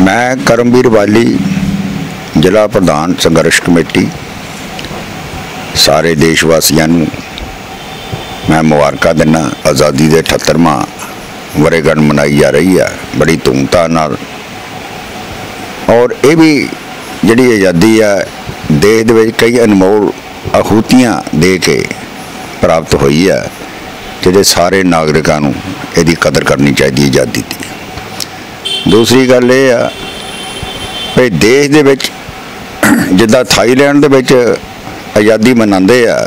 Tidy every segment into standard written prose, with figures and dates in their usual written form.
मैं करमवीर वाली जिला प्रधान संघर्ष कमेटी सारे देशवासियों मैं मुबारक दिना। आज़ादी के 78वां वरेगढ़ मनाई जा रही है बड़ी धूमधाम नाल। और ये भी जिहड़ी आज़ादी है देश दे विच कई अनमोल आहूतियां दे के प्राप्त हुई है, जिहड़े सारे नागरिकों नूं इहदी कदर करनी चाहिए आज़ादी की। दूसरी गल ये आ भी देश दे विच जिद्दां थाईलैंड दे विच आज़ादी मनाते आ,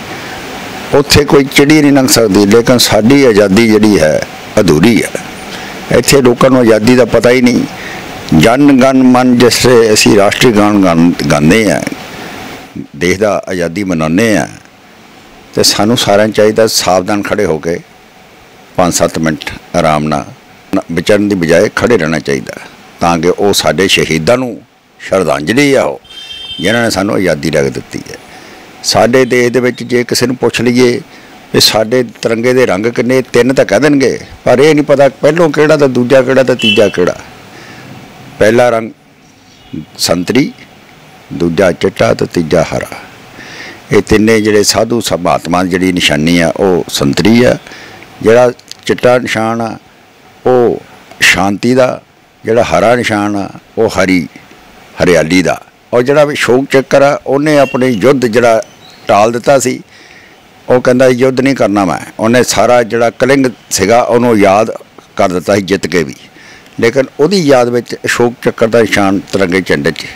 उत्थे कोई चिड़ी नहीं लंघ सकती, लेकिन साडी आज़ादी जिहड़ी है अधूरी है। इत्थे लोकां नूं आज़ादी का पता ही नहीं। जन गण मन जिससे असीं राष्ट्रीय गान गाने हैं, देश का आज़ादी मनाने हैं, तो सानूं सारिਆਂ चाहिए सावधान खड़े होकर 5-7 मिनट आराम नाल विचरण की बजाय खड़े रहना चाहिए, ताकि वो साडे शहीदां नूं श्रद्धांजलि है वो जिन्हां ने सानूं आज़ादी रख दी है। साडे देश दे विच जे किसी नूं पुछ लईए भी साडे तिरंगे दे रंग किन्ने, 3 तो कह देणगे, पर यह नहीं पता पहलों किहड़ा ते दूजा किहड़ा ते तीजा किहड़ा। पहला रंग संतरी, दूजा चिट्टा ते तीजा हरा। ये तिन्ने जिहड़े साधु महात्मा जिहड़ी निशानी है वो संतरी है, जिहड़ा चिट्टा निशान आ वो शांति का, जिहड़ा हरा निशान आ वो हरियाली का। और जिहड़ा अशोक चक्कर आ उन्हें अपने युद्ध जिहड़ा टाल दिता सी, वो कहंदा युद्ध नहीं करना मैं, उन्हें सारा जिहड़ा कलिंग सीगा उन्होंने याद कर दिता जित के भी, लेकिन उहदी याद में अशोक चक्कर का निशान तिरंगे झंडे च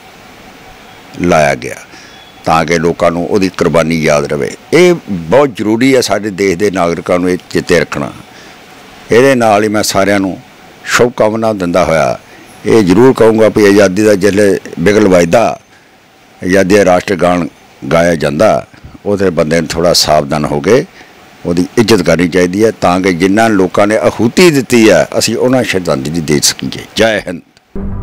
लाया गया ताकि लोगों को उहदी कुर्बानी याद रहे। ये बहुत जरूरी है साडे देश के नागरिकों को चेते रखना। ये नाल ही मैं सारिਆਂ ਨੂੰ शुभकामना दिंदा होया ये जरूर कहूँगा भी आज़ादी का जिसले बिगल वजदा, आज़ादी का राष्ट्र गान गाया जाता, उस बंदे थोड़ा सावधान हो गए उसकी इज्जत करनी चाहिए, ताकि जिन्होंने लोगों ने आहूति दी है असीं उन्हां श्रद्धांजलि दे सकीए। जय हिंद।